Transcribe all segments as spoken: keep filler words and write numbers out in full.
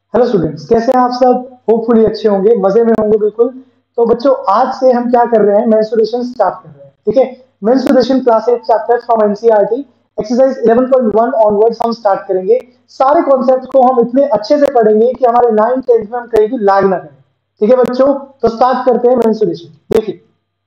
Hello students, कैसे हैं आप सब? होपफुली अच्छे होंगे, मजे में होंगे बिल्कुल। तो बच्चों, आज से हम क्या कर रहे हैं, मेंस्ट्रुएशन स्टार्ट कर रहे हैं। ठीक है, mensuration class eight chapter from NCERT exercise eleven point one onwards हम स्टार्ट करेंगे। सारे कॉन्सेप्ट को हम इतने अच्छे से पढ़ेंगे कि हमारे नाइन टेंथ में हम कहीं भी लैग ना करें। ठीक है बच्चों, तो स्टार्ट करते हैं मेंस्ट्रुएशन। देखिए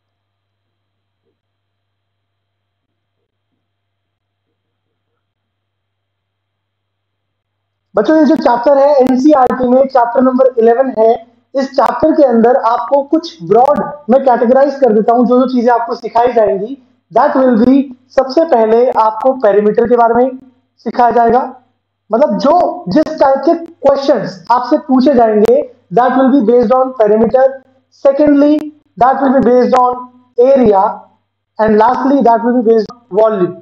बच्चों, ये जो चैप्टर है एनसीईआरटी में चैप्टर नंबर इलेवन है। इस चैप्टर के अंदर आपको कुछ ब्रॉड मैं कैटेगराइज कर देता हूं, जो जो चीजें आपको सिखाई जाएंगी। दैट विल बी, सबसे पहले आपको पेरीमीटर के बारे में सिखाया जाएगा। मतलब जो जिस टाइप के क्वेश्चंस आपसे पूछे जाएंगे, that will be based on perimeter. Secondly, that will be based on area. And lastly, that will be based on volume.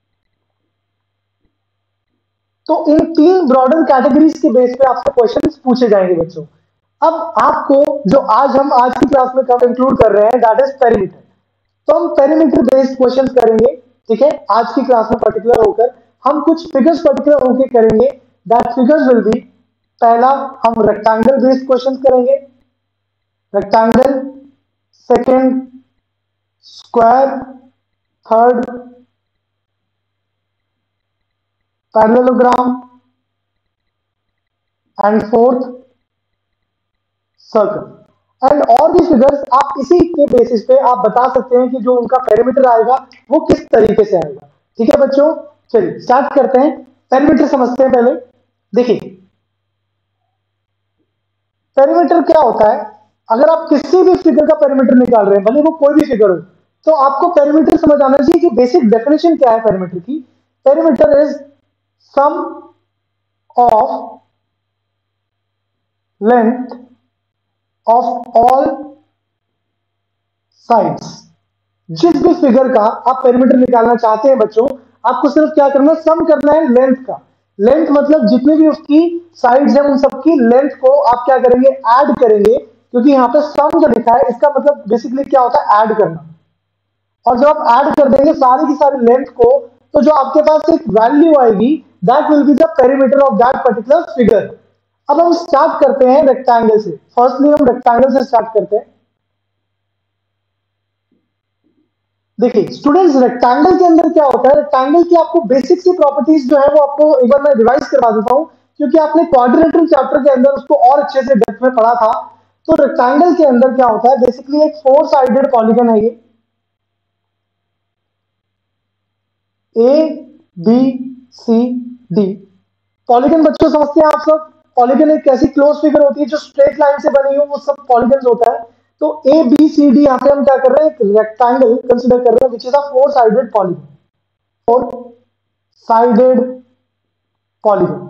तो इन तीन ब्रॉडर कैटेगरीज के बेस पे आपसे क्वेश्चंस पूछे जाएंगे बच्चों। अब आपको जो आज हम आज की क्लास में कंक्लूड कर रहे हैं, दैट इज पेरीमीटर। तो हम पेरीमीटर बेस्ड क्वेश्चंस करेंगे। ठीक है, आज की क्लास में पर्टिकुलर होकर हम कुछ फिगर्स पर्टिकुलर होकर करेंगे। दैट फिगर्स विल बी, पहला हम रेक्टेंगल बेस्ड क्वेश्चंस करेंगे, rectangle. Second, square. Third, parallelogram. And fourth, circle. And और भी फिगर्स आप इसी के बेसिस पे आप बता सकते हैं कि जो उनका पेरीमीटर आएगा वो किस तरीके से आएगा। ठीक है बच्चों, चलिए स्टार्ट करते हैं। पेरीमीटर समझते हैं पहले। देखिए, पेरीमीटर क्या होता है? अगर आप किसी भी फिगर का पेरीमीटर निकाल रहे हैं, भले वो कोई भी फिगर हो, तो आपको पेरीमीटर समझ आना चाहिए कि बेसिक डेफिनेशन क्या है पेरीमीटर की। Perimeter is sum of length of all sides. जिस भी फिगर का आप पेरीमीटर निकालना चाहते हैं बच्चों, आपको सिर्फ क्या करना है, सम करना है लेंथ का। लेंथ मतलब जितनी भी उसकी साइड्स हैं, उन सबकी लेंथ को आप क्या करेंगे, ऐड करेंगे। क्योंकि यहाँ पे सम जो लिखा है, इसका मतलब बेसिकली क्या होता है, ऐड करना। और जब आप ऐड कर देंगे सारी की सारी लेंथ को, तो जो आपके पास एक वैल्यू आएगी, that will be the perimeter of that particular figure. अब हम स्टार्ट करते हैं रेक्टेंगल से। फर्स्टली हम रेक्टेंगल से स्टार्ट करते हैं। देखिए स्टूडेंट्स, रेक्टेंगल के अंदर क्या होता है, रेक्टेंगल की आपको बेसिक सी प्रॉपर्टीज जो है वो आपको एक बार मैं रिवाइज करवा देता हूं, क्योंकि आपने क्वाड्रिलेटरल चैप्टर के अंदर उसको और अच्छे से डेप्थ में पढ़ा था। तो रेक्टेंगल के अंदर क्या होता है, बेसिकली एक फोर साइडेड पॉलीगन है ये, A B C D. Polygon बच्चों समझते हैं आप सब? पॉलीगन एक ऐसी क्लोज फिगर होती है जो स्ट्रेट लाइन से बनी हो, वो सब पॉलीगन होता है। तो ए बी सी डी यहाँ पे हम क्या कर रहे हैं, एक रेक्टेंगल कंसिडर कर रहे हैं which is a four sided polygon. Four sided polygon.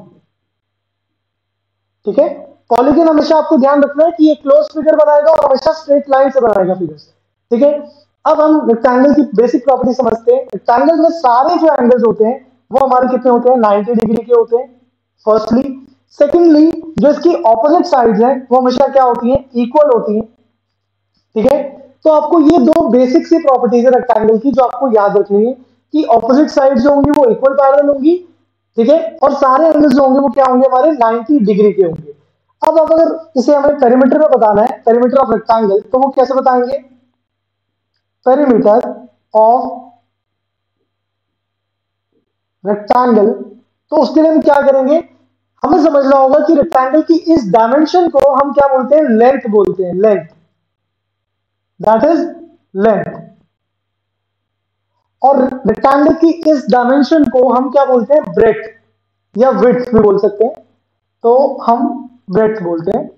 ठीक है, पॉलीगन हमेशा आपको ध्यान रखना है कि ये क्लोज फिगर बनाएगा और हमेशा स्ट्रेट लाइन से बनाएगा फिगर्स। ठीक है, अब हम रेक्टेंगल की बेसिक प्रॉपर्टी समझते हैं। रेक्टेंगल में सारे जो एंगल्स होते हैं वो हमारे कितने होते हैं, नाइंटी डिग्री के होते हैं, फर्स्टली। सेकेंडली, जो इसकी ऑपोजिट साइड्स हैं वो हमेशा क्या होती हैं, इक्वल होती हैं। ठीक है, तो आपको ये दो बेसिक सी प्रॉपर्टीज है रेक्टेंगल की जो आपको याद रखनी है, कि ऑपोजिट साइड जो होंगी वो इक्वल पैरेलल होंगी। ठीक है, और सारे एंगल्स जो होंगे वो क्या होंगे, हमारे नाइंटी डिग्री के होंगे। अब अब अगर इसे हमें पेरीमीटर में बताना है, पेरीमीटर ऑफ रेक्टेंगल, तो वो कैसे बताएंगे, पेरीमीटर ऑफ रेक्टेंगल। तो उसके लिए हम क्या करेंगे, हमें समझना होगा कि रेक्टेंगल की इस डायमेंशन को हम क्या बोलते हैं, लेंथ बोलते हैं, लेंथ। That is length. और रेक्टेंगल की इस डायमेंशन को हम क्या बोलते हैं, ब्रेथ या विड्थ भी बोल सकते हैं। तो हम ब्रेथ बोलते हैं।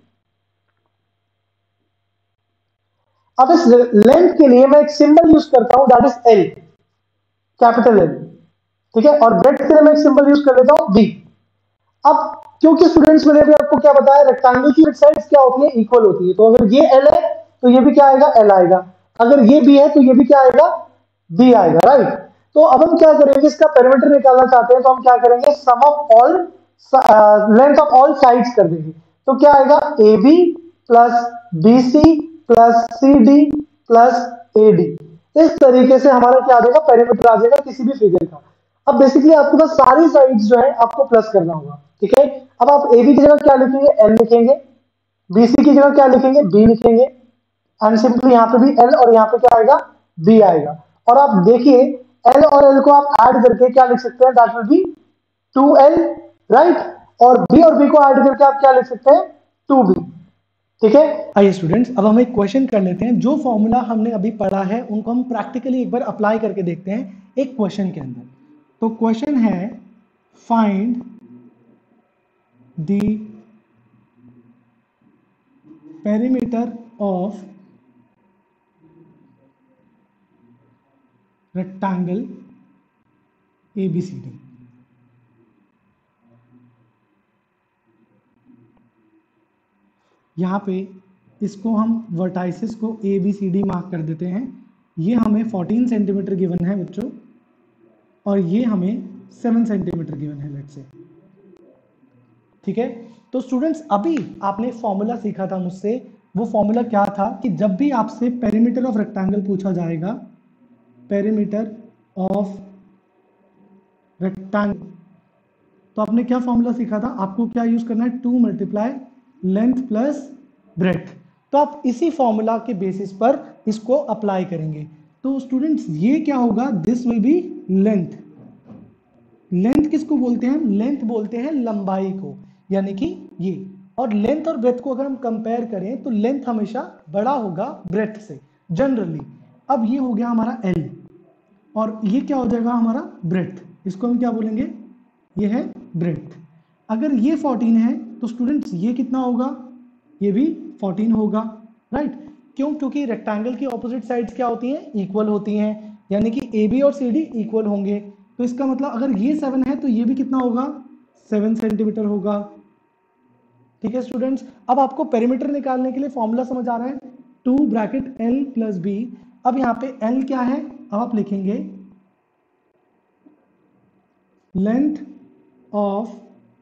अब इस लेंथ के लिए मैं एक सिंबल यूज करता हूं, that is L, capital L. ठीक है, और ब्रेथ के लिए मैं एक सिंबल यूज कर लेता हूं, बी। अब क्योंकि स्टूडेंट्स मैंने भी आपको क्या बताया, रेक्टेंगल की साइड्स क्या होती है, इक्वल होती है। तो अगर ये एल है तो ये भी क्या आएगा, एल आएगा। अगर ये बी है तो ये भी क्या आएगा, बी आएगा, राइट। तो अब हम क्या करेंगे, इसका पेरीमीटर निकालना चाहते हैं, तो हम क्या करेंगे, sum of all length of all sides कर देंगे। तो क्या आएगा, A B plus B C plus C D plus A D. इस तरीके से हमारा क्या आ जाएगा, पेरीमीटर आ जाएगा किसी भी फिगर का। अब बेसिकली आपके पास सारी साइड्स जो है आपको प्लस करना होगा। ठीक है। अब आप ए बी की जगह क्या लिखेंगे, एल लिखेंगे, बी सी की जगह क्या लिखेंगे, बी लिखेंगे, एंड सिंपली यहाँ पे भी एल और यहाँ पे क्या आएगा, बी आएगा। और आप देखिए एल और एल को आप ऐड करके क्या लिख सकते हैं, that will be two L, right. और बी और बी को ऐड करके आप क्या लिख सकते हैं, टू बी, ठीक है। आइए स्टूडेंट्स, अब हम एक क्वेश्चन कर लेते हैं। जो फॉर्मूला हमने अभी पढ़ा है उनको हम प्रैक्टिकली एक बार अप्लाई करके देखते हैं एक क्वेश्चन के अंदर। तो क्वेश्चन है find the perimeter of rectangle A B C D. यहाँ पे इसको हम वर्टाइसिस को A B C D mark कर देते हैं। ये हमें फोर्टीन सेंटीमीटर गिवन है बच्चों, और ये हमें सेवन सेंटीमीटर गिवन है लेट्स से, ठीक है। तो स्टूडेंट्स अभी आपने फॉर्मूला सीखा था मुझसे, वो फॉर्मूला क्या था कि जब भी आपसे पेरीमीटर ऑफ रेक्टेंगल पूछा जाएगा, पेरीमीटर ऑफ रेक्टेंगल, तो आपने क्या फॉर्मूला सीखा था, आपको क्या यूज करना है, two multiply length plus breadth. तो आप इसी फॉर्मूला के बेसिस पर इसको अप्लाई करेंगे। तो स्टूडेंट्स ये क्या होगा, this will be length. Length किसको बोलते हैं, लेंथ बोलते हैं लंबाई को, यानी कि ये। और लेंथ और ब्रेथ को अगर हम कंपेयर करें तो लेंथ हमेशा बड़ा होगा ब्रेथ से जनरली। अब ये हो गया हमारा एल, और ये क्या हो जाएगा हमारा ब्रेथ, इसको हम क्या बोलेंगे, ये है ब्रेथ। अगर ये फोर्टीन है तो स्टूडेंट्स ये कितना होगा, ये भी फोर्टीन होगा, राइट। क्यों, क्योंकि रेक्टेंगल की ऑपोजिट साइड्स क्या होती हैं, इक्वल होती हैं, यानी कि ए बी और सी डी इक्वल होंगे। तो इसका मतलब अगर ये सेवन है तो ये भी कितना होगा, सेवन सेंटीमीटर होगा, ठीक है स्टूडेंट्स। अब आपको पेरीमीटर निकालने के लिए फॉर्मूला समझ आ रहा है, two bracket L plus B. अब यहाँ पे एल क्या है, अब आप लिखेंगे लेंथ ऑफ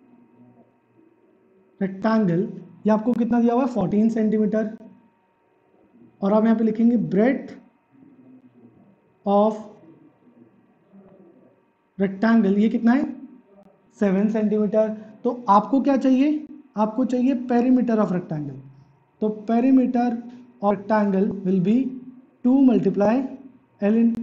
रेक्टेंगल, ये आपको कितना दिया हुआ है, फोर्टीन सेंटीमीटर। और आप यहाँ पे लिखेंगे ब्रेथ ऑफ रेक्टेंगल, ये कितना है, सेवन सेंटीमीटर। तो आपको क्या चाहिए, आपको चाहिए पेरीमीटर ऑफ रेक्टेंगल। तो perimeter of rectangle will be two multiply L in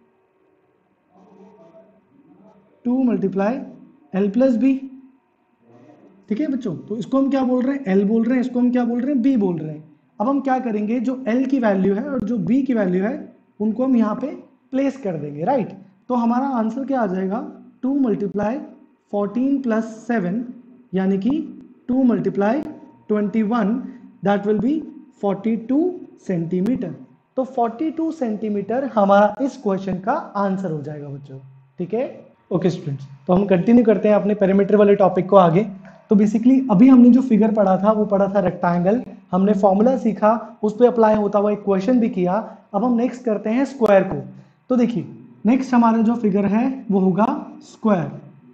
two multiply L plus B, ठीक है बच्चों। तो इसको हम क्या बोल रहे हैं, एल बोल रहे हैं, इसको हम क्या बोल रहे हैं, बी बोल रहे हैं। अब हम क्या करेंगे, जो एल की वैल्यू है और जो बी की वैल्यू है उनको हम यहाँ पे प्लेस कर देंगे, राइट। तो हमारा आंसर क्या आ जाएगा, two multiply fourteen plus seven, यानी कि two multiply twenty one, that will be forty two centimetre. तो फोर्टी टू सेंटीमीटर हमारा इस क्वेश्चन का आंसर हो जाएगा बच्चों, ठीक है। ओके स्टूडेंट्स, तो हम कंटिन्यू करते हैं अपने पेरीमीटर वाले टॉपिक को आगे। तो बेसिकली अभी हमने जो फिगर पढ़ा था वो पढ़ा था रेक्टेंगल, हमने फॉर्मूला सीखा, उस पर अप्लाई होता हुआ एक क्वेश्चन भी किया। अब हम नेक्स्ट करते हैं स्क्वायर को। तो देखिए नेक्स्ट हमारा जो फिगर है वो होगा स्क्वायर।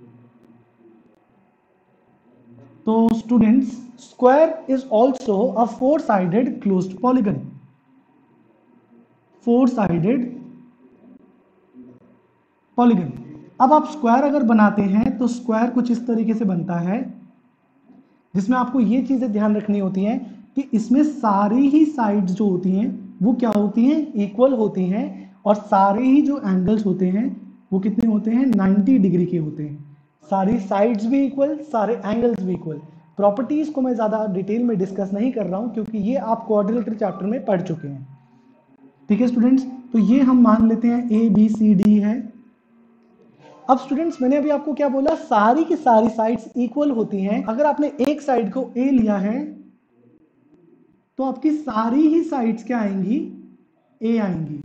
तो students square is also a four sided closed polygon, four sided polygon. अब आप स्क्वायर अगर बनाते हैं तो स्क्वायर कुछ इस तरीके से बनता है, जिसमें आपको ये चीजें ध्यान रखनी होती हैं कि इसमें सारी ही साइड्स जो होती हैं वो क्या होती हैं, इक्वल होती हैं, और सारे ही जो एंगल्स होते हैं वो कितने होते हैं, नाइंटी डिग्री के होते हैं। सारी साइड्स भी इक्वल, सारे एंगल्स भी इक्वल। प्रॉपर्टीज को मैं ज्यादा डिटेल में डिस्कस नहीं कर रहा हूं क्योंकि ये आप क्वाड्रिलेटरल चैप्टर में पढ़ चुके हैं, ठीक है स्टूडेंट्स। तो ये हम मान लेते हैं ए बी सी डी है। अब स्टूडेंट्स मैंने अभी आपको क्या बोला, सारी की सारी साइड्स इक्वल होती हैं। अगर आपने एक साइड को ए लिया है तो आपकी सारी ही साइड्स क्या आएंगी, ए आएंगी,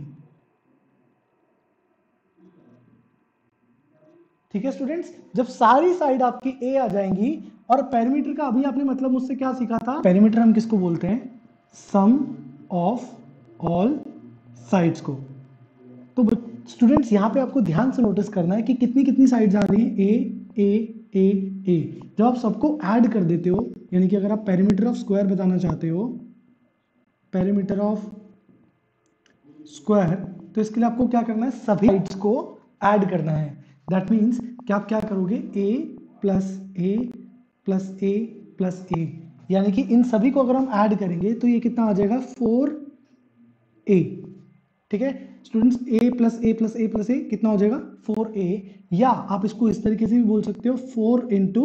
ठीक है स्टूडेंट्स। जब सारी साइड आपकी ए आ जाएंगी, और पेरीमीटर का अभी आपने मतलब मुझसे क्या सीखा था, पेरीमीटर हम किसको बोलते हैं, सम ऑफ ऑल साइड्स को। तो स्टूडेंट्स यहाँ पे आपको ध्यान से नोटिस करना है कि कितनी कितनी साइड्स आ रही हैं, ए ए ए ए। जब आप सबको ऐड कर देते हो, यानी कि अगर आप पेरीमीटर ऑफ स्क्वायर बताना चाहते हो, पेरीमीटर ऑफ स्क्वायर, तो इसके लिए आपको क्या करना है, सभी साइड्स को ऐड करना है। दैट मीन्स कि आप क्या करोगे, a plus A plus A plus A, यानी कि इन सभी को अगर हम ऐड करेंगे तो ये कितना आ जाएगा फोर ए। ठीक है students, a plus A plus A plus A कितना हो जाएगा फोर ए, या आप इसको इस तरीके से भी बोल सकते हो फोर इंटू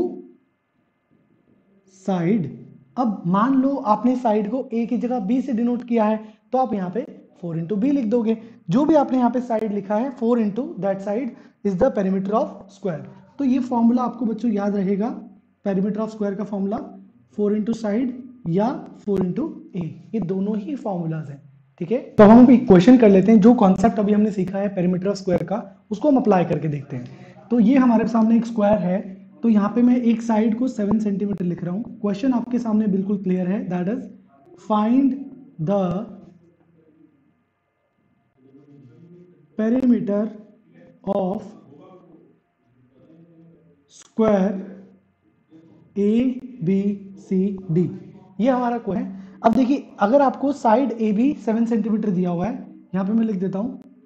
साइड। अब मान लो आपने साइड को a की जगह b से डिनोट किया है तो आप यहाँ पे फोर इंटू बी लिख दोगे। जो भी आपने यहाँ पे साइड लिखा है four into that side is the perimeter of square. तो ये फॉर्मूला आपको बच्चों याद रहेगा, पेरीमीटर ऑफ स्क्वायर का फॉर्मूला फोर इंटू साइड या फोर इंटू ए, ये दोनों ही फॉर्मूलाज हैं। ठीक है, तो हम एक क्वेश्चन कर लेते हैं। जो कॉन्सेप्ट अभी हमने सीखा है पेरीमीटर ऑफ स्क्वायर का, उसको हम अप्लाई करके देखते हैं। तो ये हमारे सामने एक स्क्वायर है, तो यहाँ पे मैं एक साइड को सेवन सेंटीमीटर लिख रहा हूँ। क्वेश्चन आपके सामने बिल्कुल क्लियर है, that is find the perimeter of square A B C D, ये हमारा क्वेश्चन है। अब देखिए अगर आपको side A B seven centimetre दिया हुआ है, यहां पे मैं लिख देता हूं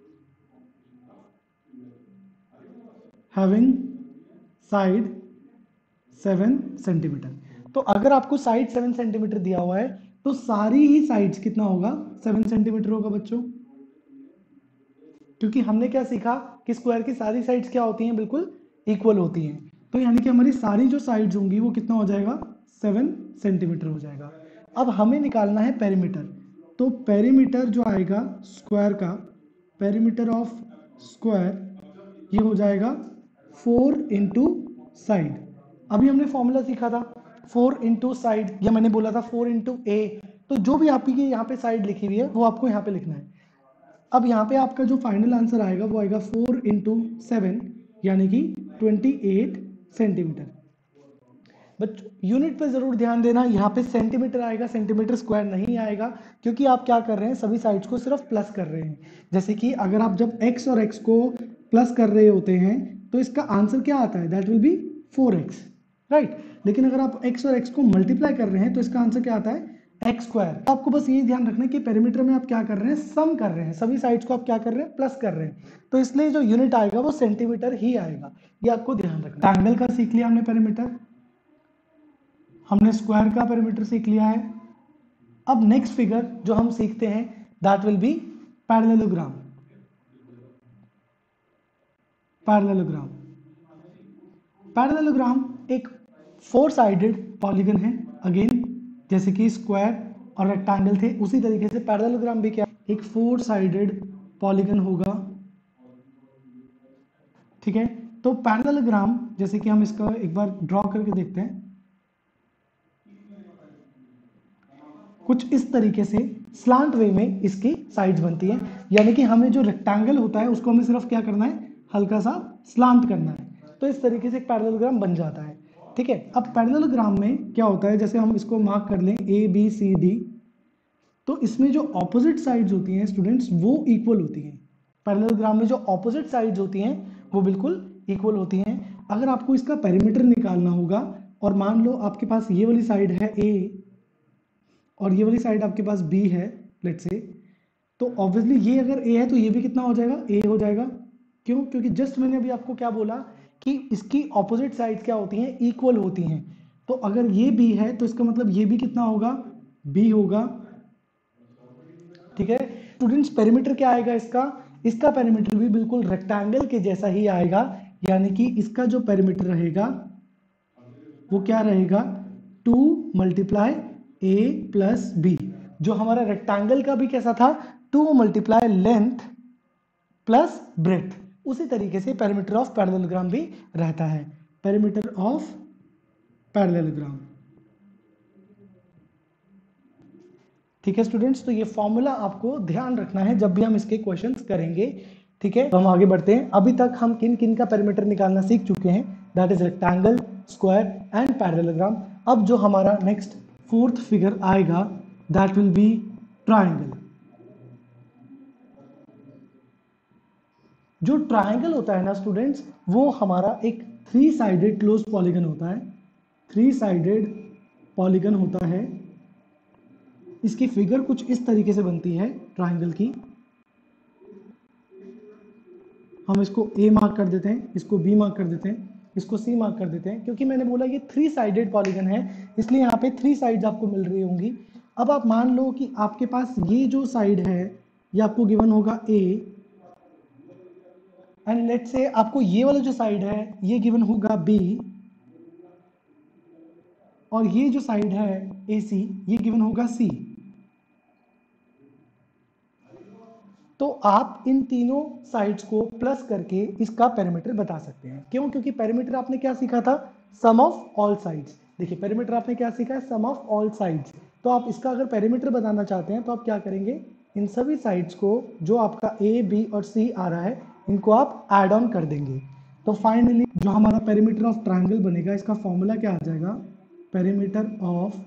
हैविंग साइड सेवन सेंटीमीटर। तो अगर आपको साइड सेवन सेंटीमीटर दिया हुआ है तो सारी ही साइड्स कितना होगा सेवन सेंटीमीटर होगा बच्चों, क्योंकि हमने क्या सीखा कि स्क्वायर की सारी साइड्स क्या होती हैं, बिल्कुल इक्वल होती हैं। तो यानी कि हमारी सारी जो साइड्स होंगी वो कितना हो जाएगा सेवन सेंटीमीटर हो जाएगा। अब हमें निकालना है पेरीमीटर, तो पेरीमीटर जो आएगा स्क्वायर का, पेरीमीटर ऑफ स्क्वायर ये हो जाएगा फोर इंटू साइड। अभी हमने फॉर्मूला सीखा था फोर इंटू साइड, या मैंने बोला था फोर इंटू ए। तो जो भी आपकी यहाँ पे साइड लिखी हुई है वो आपको यहाँ पे लिखना है। अब यहाँ पे आपका जो फाइनल आंसर आएगा वो आएगा फोर इंटू सेवन यानी कि ट्वेंटी एट सेंटीमीटर। बच्चों यूनिट पे जरूर ध्यान देना, यहाँ पे सेंटीमीटर आएगा, सेंटीमीटर स्क्वायर नहीं आएगा, क्योंकि आप क्या कर रहे हैं सभी साइड्स को सिर्फ प्लस कर रहे हैं। जैसे कि अगर आप जब x और x को प्लस कर रहे होते हैं तो इसका आंसर क्या आता है, that will be four X, right. लेकिन अगर आप x और x को मल्टीप्लाई कर रहे हैं तो इसका आंसर क्या आता है एक्स स्क्वायर। आपको बस ये ध्यान रखना है कि पेरीमीटर में आप क्या कर रहे हैं, सम कर रहे हैं, सभी साइड्स को आप क्या कर रहे हैं प्लस कर रहे हैं, तो इसलिए जो यूनिट आएगा वो सेंटीमीटर ही आएगा, ये आपको ध्यान रखना। ट्रायंगल का सीख लिया हमने पेरीमीटर, हमने स्क्वायर का पेरीमीटर सीख लिया है। अब नेक्स्ट फिगर जो हम सीखते हैं that will be parallelogram. Parallelogram parallelogram एक फोर साइडेड पॉलीगन है। अगेन जैसे कि स्क्वायर और रेक्टेंगल थे उसी तरीके से पैरेललोग्राम भी क्या एक फोर साइडेड पॉलीगन होगा। ठीक है, तो पैरेललोग्राम जैसे कि हम इसका एक बार ड्रॉ करके देखते हैं, कुछ इस तरीके से स्लांट वे में इसकी साइड्स बनती हैं, यानी कि हमें जो रेक्टेंगल होता है उसको हमें सिर्फ क्या करना है, हल्का सा स्लांट करना है, तो इस तरीके से एक पैरेललोग्राम बन जाता है। ठीक है, अब पैरेललोग्राम में क्या होता है, जैसे हम इसको मार्क कर लें ए बी सी डी, तो इसमें जो ऑपोजिट साइड्स होती हैं स्टूडेंट्स वो इक्वल होती हैं। पैरेललोग्राम में जो ऑपोजिट साइड्स होती हैं वो बिल्कुल इक्वल होती हैं। अगर आपको इसका पेरीमीटर निकालना होगा और मान लो आपके पास ये वाली साइड है ए और ये वाली साइड आपके पास बी है लेट्स से, तो ऑब्वियसली ये अगर ए है तो ये भी कितना हो जाएगा, ए हो जाएगा। क्यों, क्योंकि जस्ट मैंने अभी आपको क्या बोला कि इसकी ऑपोजिट साइड्स क्या होती हैं, इक्वल होती हैं। तो अगर ये बी है तो इसका मतलब ये भी कितना होगा, बी होगा। ठीक है स्टूडेंट्स, पेरीमीटर क्या आएगा इसका, इसका पेरीमीटर भी बिल्कुल रेक्टेंगल के जैसा ही आएगा, यानी कि इसका जो पेरीमीटर रहेगा वो क्या रहेगा, two multiply A plus B. जो हमारा रेक्टेंगल का भी कैसा था, two multiply length plus breadth, उसी तरीके से पेरीमीटर ऑफ पैरेललोग्राम भी रहता है। Perimeter of parallelogram. ठीक है स्टूडेंट्स, तो ये फॉर्मूला आपको ध्यान रखना है जब भी हम इसके क्वेश्चंस करेंगे। ठीक है, तो हम आगे बढ़ते हैं। अभी तक हम किन किन का पेरीमीटर निकालना सीख चुके हैं, that is rectangle, square and parallelogram. अब जो हमारा नेक्स्ट फोर्थ फिगर आएगा दैट विल बी ट्राइंगल। जो ट्राइंगल होता है ना स्टूडेंट्स, वो हमारा एक थ्री साइडेड क्लोज पॉलीगन होता है। थ्री साइडेड पॉलीगन होता है। इसकी फिगर कुछ इस तरीके से बनती है ट्राइंगल की। हम इसको ए मार्क कर देते हैं, इसको बी मार्क कर देते हैं। इसको सी मार्क कर देते हैं, क्योंकि मैंने बोला ये थ्री साइडेड पॉलीगन है, इसलिए यहाँ पे थ्री साइड्स आपको मिल रही होंगी। अब आप मान लो कि आपके पास ये जो साइड है ये आपको गिवन होगा ए, एंड लेट्स से आपको ये वाला जो साइड है ये गिवन होगा बी, और ये जो साइड है ए सी ये गिवन होगा सी। तो आप इन तीनों साइड्स को प्लस करके इसका पेरीमीटर बता सकते हैं। क्यों? क्योंकि पेरीमीटर आपने क्या सीखा था? Sum of all sides. देखिए पेरीमीटर आपने क्या सीखा है? Sum of all sides. तो आप इसका अगर पेरीमीटर बताना चाहते हैं तो आप क्या करेंगे, इन सभी साइड्स को जो आपका ए बी और सी आ रहा है इनको आप ऐड ऑन कर देंगे। तो फाइनली जो हमारा पेरीमीटर ऑफ ट्राइंगल बनेगा इसका फॉर्मूला क्या आ जाएगा? पेरीमीटर ऑफ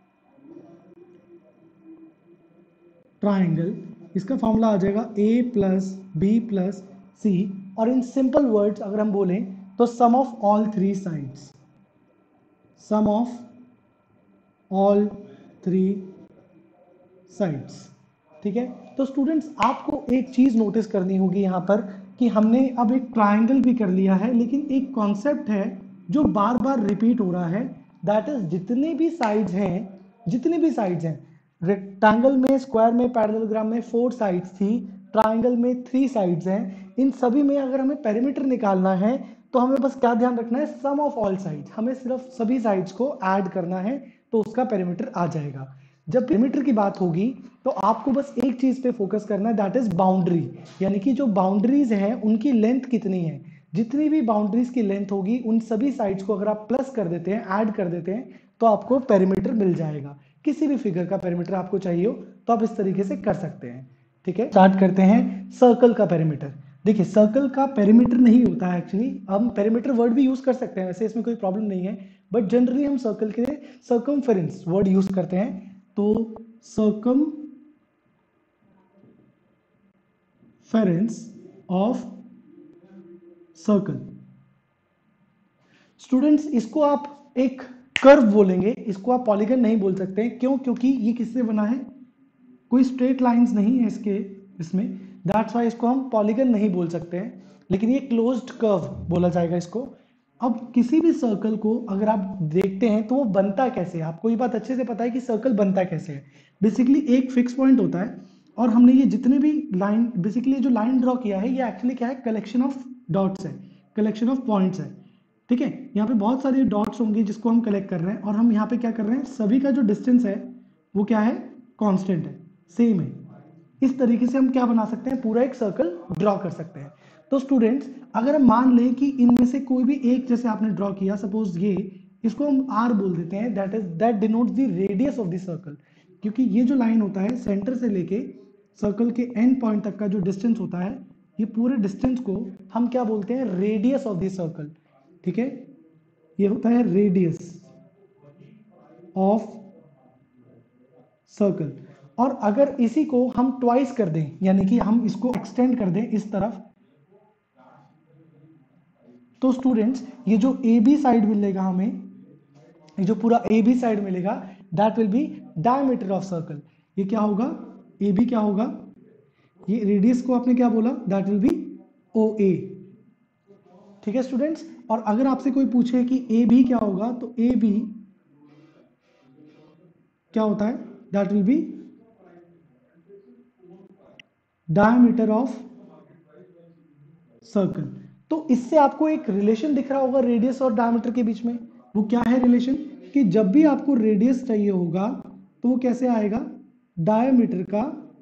ट्राइंगल, इसका फॉर्मूला आ जाएगा a plus B plus C, और इन सिंपल वर्ड्स अगर हम बोलें तो sum of all three sides, sum of all three sides. ठीक है, तो स्टूडेंट्स आपको एक चीज नोटिस करनी होगी यहाँ पर कि हमने अब एक ट्राइंगल भी कर लिया है, लेकिन एक कॉन्सेप्ट है जो बार बार रिपीट हो रहा है, दैट इज जितने भी साइड्स हैं, जितने भी साइड्स हैं, रेक्टेंगल में, स्क्वायर में, पैरेललोग्राम में फोर साइड्स थी, ट्राइंगल में थ्री साइड्स हैं, इन सभी में अगर हमें पेरीमीटर निकालना है तो हमें बस क्या ध्यान रखना है? सम ऑफ ऑल साइड्स, हमें सिर्फ सभी साइड्स को ऐड करना है तो उसका पेरीमीटर आ जाएगा। जब पेरीमीटर की बात होगी तो आपको बस एक चीज पे फोकस करना है, दैट इज बाउंड्री, यानी कि जो बाउंड्रीज हैं उनकी लेंथ कितनी है। जितनी भी बाउंड्रीज की लेंथ होगी उन सभी साइड्स को अगर आप प्लस कर देते हैं, ऐड कर देते हैं, तो आपको पेरीमीटर मिल जाएगा। किसी भी फिगर का पेरीमीटर आपको चाहिए हो तो आप इस तरीके से कर सकते हैं। ठीक है, स्टार्ट करते हैं सर्कल का पेरीमीटर। देखिए सर्कल का पेरीमीटर नहीं होता है एक्चुअली, हम पेरीमीटर वर्ड भी यूज कर सकते हैं, वैसे इसमें कोई प्रॉब्लम नहीं है, बट जनरली हम सर्कल के लिए सर्कमफेरेंस वर्ड यूज करते हैं। तो सर्कमफेरेंस ऑफ सर्कल, स्टूडेंट्स इसको आप एक कर्व बोलेंगे, इसको आप पॉलीगन नहीं बोल सकते हैं। क्यों? क्योंकि ये किससे बना है? कोई स्ट्रेट लाइंस नहीं है इसके इसमें, दैट्स व्हाई इसको हम पॉलीगन नहीं बोल सकते हैं, लेकिन ये क्लोज्ड कर्व बोला जाएगा इसको। अब किसी भी सर्कल को अगर आप देखते हैं तो वो बनता कैसे है, आपको ये बात अच्छे से पता है कि सर्कल बनता कैसे है। बेसिकली एक फिक्स पॉइंट होता है, और हमने ये जितने भी लाइन, बेसिकली जो लाइन ड्रॉ किया है ये एक्चुअली क्या है? कलेक्शन ऑफ डॉट्स है, कलेक्शन ऑफ पॉइंट्स है। ठीक है, यहाँ पे बहुत सारे डॉट्स होंगे जिसको हम कलेक्ट कर रहे हैं, और हम यहाँ पे क्या कर रहे हैं? सभी का जो डिस्टेंस है वो क्या है? कांस्टेंट है, सेम है। इस तरीके से हम क्या बना सकते हैं? पूरा एक सर्कल ड्रॉ कर सकते हैं। तो स्टूडेंट्स अगर हम मान लें कि इनमें से कोई भी एक, जैसे आपने ड्रॉ किया, सपोज ये, इसको हम आर बोल देते हैं, that is that denotes the radius of the circle, क्योंकि ये जो लाइन होता है सेंटर से लेके सर्कल के एंड पॉइंट तक का जो डिस्टेंस होता है, ये पूरे डिस्टेंस को हम क्या बोलते हैं? Radius of the circle. ठीक है, ये होता है रेडियस ऑफ सर्कल। और अगर इसी को हम ट्वाइस कर दें, यानी कि हम इसको एक्सटेंड कर दें इस तरफ, तो स्टूडेंट्स ये जो ए बी साइड मिलेगा हमें, ये जो पूरा ए बी साइड मिलेगा, that will be diameter of circle. ये क्या होगा? ए बी क्या होगा? ये रेडियस को आपने क्या बोला? That will be O A. ठीक है स्टूडेंट्स, और अगर आपसे कोई पूछे कि ए बी क्या होगा, तो ए बी क्या होता है? That will be diameter of circle. तो इससे आपको एक रिलेशन दिख रहा होगा रेडियस और डायमीटर के बीच में। वो क्या है रिलेशन? कि जब भी आपको रेडियस चाहिए होगा तो वो कैसे आएगा? डायमीटर का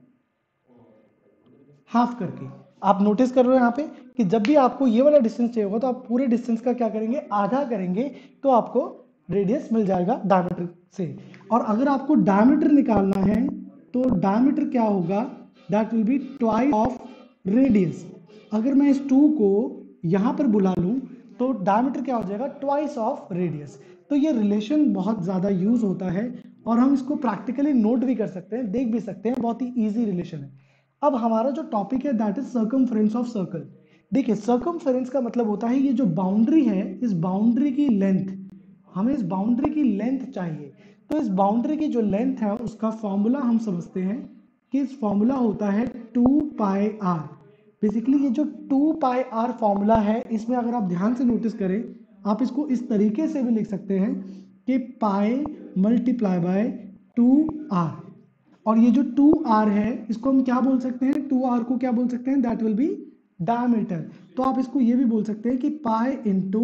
हाफ करके। आप नोटिस कर रहे हो यहाँ पे कि जब भी आपको ये वाला डिस्टेंस चाहिए होगा तो आप पूरे डिस्टेंस का क्या करेंगे? आधा करेंगे, तो आपको रेडियस मिल जाएगा डायमीटर से। और अगर आपको डायमीटर निकालना है तो डायमीटर क्या होगा? That will be twice of radius. अगर मैं इस टू को यहां पर बुला लूं तो डायमीटर क्या हो जाएगा? Twice of radius. तो ये रिलेशन बहुत ज्यादा यूज होता है और हम इसको प्रैक्टिकली नोट भी कर सकते हैं, देख भी सकते हैं, बहुत ही इजी रिलेशन है। अब हमारा जो टॉपिक है that is circumference of circle. देखिए सर्कमफेरेंस का मतलब होता है ये जो बाउंड्री है, इस बाउंड्री की लेंथ, हमें इस बाउंड्री की लेंथ चाहिए। तो इस बाउंड्री की जो लेंथ है उसका फॉर्मूला हम समझते हैं कि इस फॉर्मूला होता है टू पाई आर। बेसिकली ये जो टू पाई आर फॉर्मूला है, इसमें अगर आप ध्यान से नोटिस करें आप इसको इस तरीके से भी लिख सकते हैं कि pi multiply by two R, और ये जो टू आर है इसको हम क्या बोल सकते हैं, टू आर को क्या बोल सकते हैं, दैट विल बी डायमीटर। तो आप इसको ये भी बोल सकते हैं कि पाई इंटू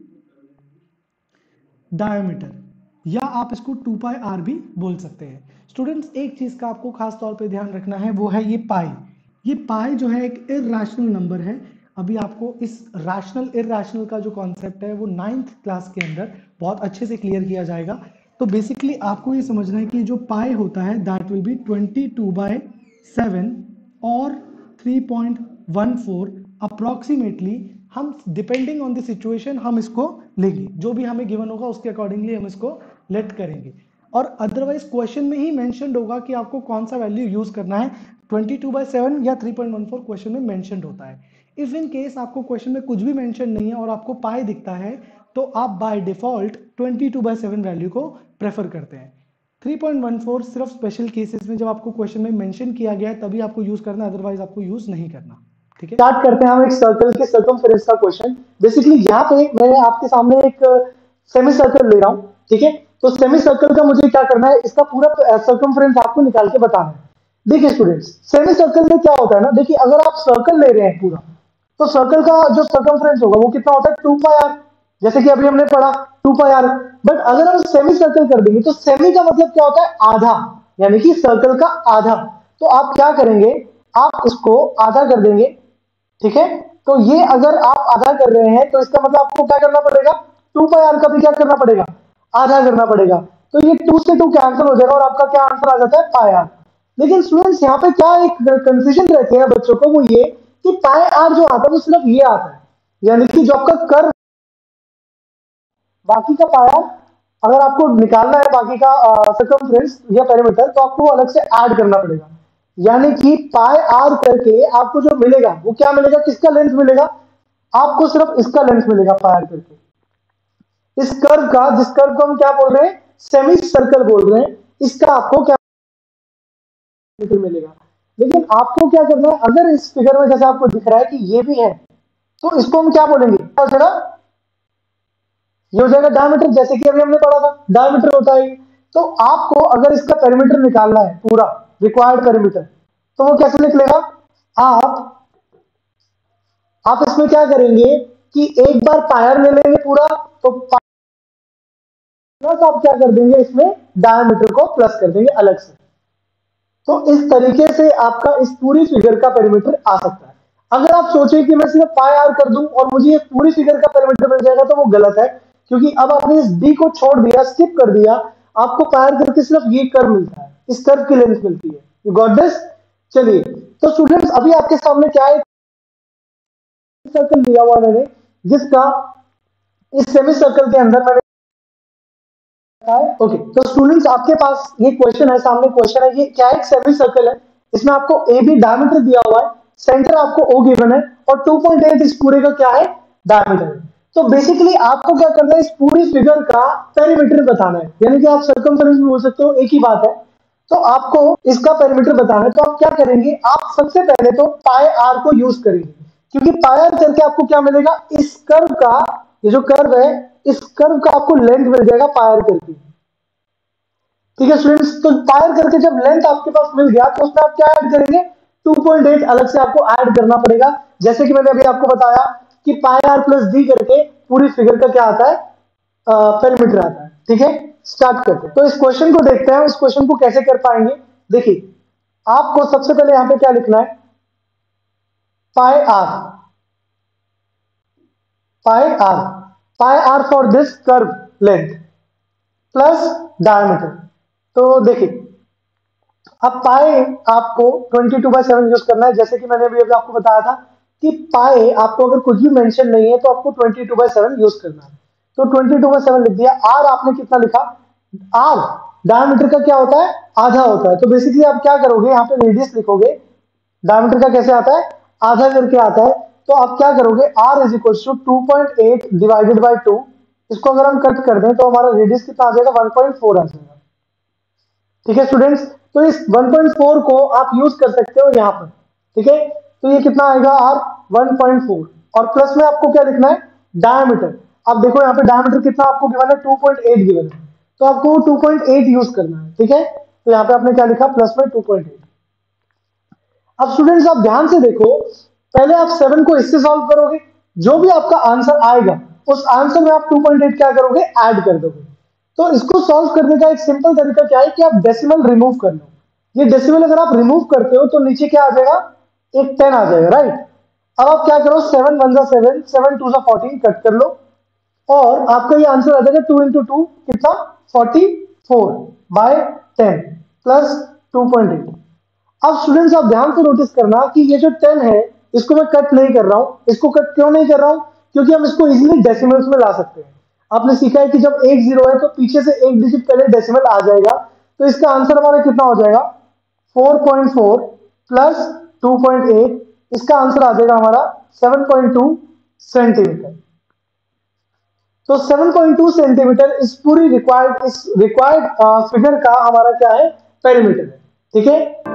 डायमीटर, या आप इसको टू पाई आर भी बोल सकते हैं। स्टूडेंट्स, एक चीज का आपको खास तौर पे ध्यान रखना है, वो है ये पाई। ये पाई जो है एक इरैशनल नंबर है। अभी आपको इस रैशनल इरैशनल का जो कॉन्सेप्ट है वो नाइन्थ क्लास के अंदर बहुत अच्छे से क्लियर किया जाएगा। तो बेसिकली आपको ये समझना है कि जो पाई होता है that will be twenty two by seven और three point one four approximately. हम डिपेंडिंग ऑन द सिचुएशन हम इसको लेंगे, जो भी हमें गिवन होगा उसके अकॉर्डिंगली हम इसको लेट करेंगे, और अदरवाइज क्वेश्चन में ही मेंशन्ड होगा कि आपको कौन सा वैल्यू यूज करना है। ट्वेंटी टू बाय सेवन या three point one four question में मेंशन्ड होता है। इफ इन केस आपको क्वेश्चन में कुछ भी मेंशन नहीं है और आपको पाई दिखता है, तो आप by default twenty two by seven value को प्रेफर करते हैं। थ्री पॉइंट वन फोर सिर्फ स्पेशल केसेस में जब आपको क्वेश्चन में मेंशन किया गया है तभी आपको यूज करना है, अदरवाइज आपको यूज नहीं करना। ठीक है, स्टार्ट करते हैं हम एक सर्कल के सर्कमफेरेंस का क्वेश्चन। बेसिकली यहाँ पे मैं आपके सामने एक सेमी सर्कल ले रहा हूँ, ठीक है। तो सेमी सर्कल का मुझे क्या करना है, इसका पूरा सर्कमफेरेंस आपको निकाल के बताना है। देखिए स्टूडेंट्स, सेमी सर्कल में क्या होता है ना, देखिए अगर आप सर्कल ले रहे हैं पूरा, तो सर्कल का जो सर्कमफेरेंस होगा वो कितना होता है, टू पाई आर, जैसे कि अभी हमने पढ़ा टू पाई आर। बट अगर हम सेमी सर्कल कर देंगे तो सेमी का मतलब क्या होता है, आधा, यानी कि सर्कल का आधा। तो आप क्या करेंगे, आप इसको आधा कर देंगे, ठीक है। तो ये अगर आप आधा कर रहे हैं तो इसका मतलब आपको क्या करना पड़ेगा, टू पाई आर का भी क्या करना पड़ेगा, आधा करना पड़ेगा। तो ये टू से टू कैंसिल हो जाएगा और आपका क्या आंसर आ जाता है, पाई आर। लेकिन स्टूडेंट्स यहाँ पे क्या एक कंफ्यूजन रहती है बच्चों को, वो ये कि पाई आर जो आता है वो सिर्फ ये आता है, यानी कि जो आपका कर्व, बाकी का पाई आर अगर आपको निकालना है बाकी का सर्कमफ्रेंस या पेरीमीटर, तो आपको अलग से ऐड करना पड़ेगा। यानी कि पाई आर करके आपको जो मिलेगा वो क्या मिलेगा, किसका लेंथ मिलेगा, आपको सिर्फ इसका लेंथ मिलेगा पाई आर करके, इस कर्व का, जिस कर्व को हम क्या बोल रहे हैं, सेमी सर्कल बोल रहे हैं, इसका आपको क्या मिलेगा। लेकिन आपको क्या करना है, अगर इस फिगर में जैसे आपको दिख रहा है कि ये भी है, तो इसको हम क्या बोलेंगे, क्या हो जाएगा, ये हो जाएगा डायमीटर, जैसे कि अभी हमने पढ़ा था डायमीटर होता है। तो आपको अगर इसका पेरीमीटर निकालना है पूरा रिक्वायर्ड पेरीमीटर, तो वो कैसे निकलेगा, आप आप इसमें क्या करेंगे कि एक बार पायर ले लेंगे पूरा, तो प्लस आप क्या कर देंगे, इसमें डायमीटर को प्लस कर देंगे अलग से। तो इस तरीके से आपका इस पूरी फिगर का पेरीमीटर आ सकता है। अगर आप सोचें कि मैं सिर्फ पाई आर कर दूं और मुझे ये पूरी फिगर का पेरीमीटर मिल जाएगा, तो वो गलत है, क्योंकि अब आपने इस डी को छोड़ दिया, स्किप कर दिया, आपको पाई आर करके सिर्फ ये कर्व मिलता है, इस कर्व की लेंथ मिलती है। You got this. चलिए, तो स्टूडेंट्स अभी आपके सामने क्या है, सर्कल लिया हुआ मैंने, जिसका इस सेमी सर्कल के अंदर मैंने ओके okay, तो स्टूडेंट्स आपके पास ये क्वेश्चन है, सामने क्वेश्चन है, ये क्या है, एक सेमी सर्कल है, इसमें आपको ए बी डायमीटर दिया हुआ है, सेंटर आपको ओ गिवन है, और टू पॉइंट एट इस पूरे का क्या है, डायमीटर है। तो बेसिकली आपको क्या करना है, इस पूरी फिगर का पेरीमीटर बताना है, यानी कि आप सर्कमफेरेंस भी बोल सकते हो, एक ही बात है। तो आपको इसका पेरीमीटर बताना है, तो आप क्या करेंगे, आप सबसे पहले तो पाई आर को यूज करेंगे, क्योंकि पाई आर करके आपको क्या मिलेगा, इस कर्व का, ये जो कर्व है, इस कर्व का आपको लेंथ मिल जाएगा पाई आर करके। ठीक है स्टूडेंट्स, तो पाई आर करके जब लेंथ आपके पास मिल गया, तो उसमें आप क्या ऐड करेंगे, टू पॉइंट एट अलग से आपको ऐड करना पड़ेगा, जैसे कि मैंने अभी आपको बताया कि पाई आर प्लस डी करके पूरी फिगर का क्या आता है, पेरीमीटर आता है। ठीक है, स्टार्ट करते हैं। तो इस क्वेश्चन को देखते हैं, इस क्वेश्चन को कैसे कर पाएंगे। देखिए, आपको सबसे पहले यहां पे क्या लिखना है, pi R, pi R, pi R for this curve length plus diameter. तो देखिए, अब पाई आपको twenty two by seven use करना है, जैसे कि मैंने अभी अभी आपको बताया था कि पाई आपको अगर कुछ भी मेंशन नहीं है तो आपको twenty two by seven use करना है। तो ट्वेंटी टू बाय सेवन लिख दिया। आर आपने कितना लिखा, आर डायमीटर का क्या होता है, आधा होता है। तो बेसिकली आप क्या करोगे, यहाँ पे रेडियस लिखोगे, डायमीटर का कैसे आता है, आधा करके आता है। तो आप क्या करोगे, R is equal to two point eight divided by two, इसको अगर हम कट कर दें तो हमारा रेडियस कितना आ जाएगा, वन पॉइंट फोर आ जाएगा। ठीक है स्टूडेंट्स, तो इस वन पॉइंट फोर को आप यूज कर सकते हो यहाँ पर। ठीक है, तो ये कितना आएगा, आर वन पॉइंट फोर, और प्लस में आपको क्या लिखना है, डायमीटर। अब देखो यहाँ पे डायमीटर कितना आपको गिवन है, टू पॉइंट एट गिवन है, तो आपको टू पॉइंट एट यूज करना है, ठीक है। तो यहाँ पे आपने क्या लिखा, प्लस में टू पॉइंट एट। अब स्टूडेंट्स आप ध्यान से देखो, पहले आप सेवन को इससे सॉल्व करोगे, जो भी आपका आंसर आएगा उस आंसर में आप टू पॉइंट एट क्या करोगे, ऐड कर दोगे। तो इसको सॉल्व करने का एक सिंपल तरीका क्या है कि आप डेसिमल रिमूव कर लो। ये डेसिमल अगर आप रिमूव करते हो तो नीचे क्या आ जाएगा, एक टेन आ जाएगा, राइट। अब आप क्या करो, सेवन वन जा सेवन, सेवन टू जा फोर्टीन, कट कर लो और आपका ये आंसर आ जाएगा टू इंटू टू कितना, forty four by ten plus two point eight. अब स्टूडेंट्स आप ध्यान से नोटिस करना कि ये जो टेन है इसको मैं कट नहीं कर रहा हूं। इसको कट क्यों नहीं कर रहा हूं, क्योंकि हम इसको इजीली डेसिमल्स में ला सकते हैं। आपने सीखा है कि जब एक जीरो है तो पीछे से एक डिजिट पहले डेसिमल आ जाएगा, तो इसका आंसर हमारा कितना हो जाएगा, four point four plus two point eight, इसका आंसर आ जाएगा हमारा सेवन पॉइंट टू सेंटीमीटर। तो सेवन पॉइंट टू सेंटीमीटर इस पूरी रिक्वायर्ड इस रिक्वायर्ड फिगर का हमारा क्या है, पेरीमीटर है, ठीक है।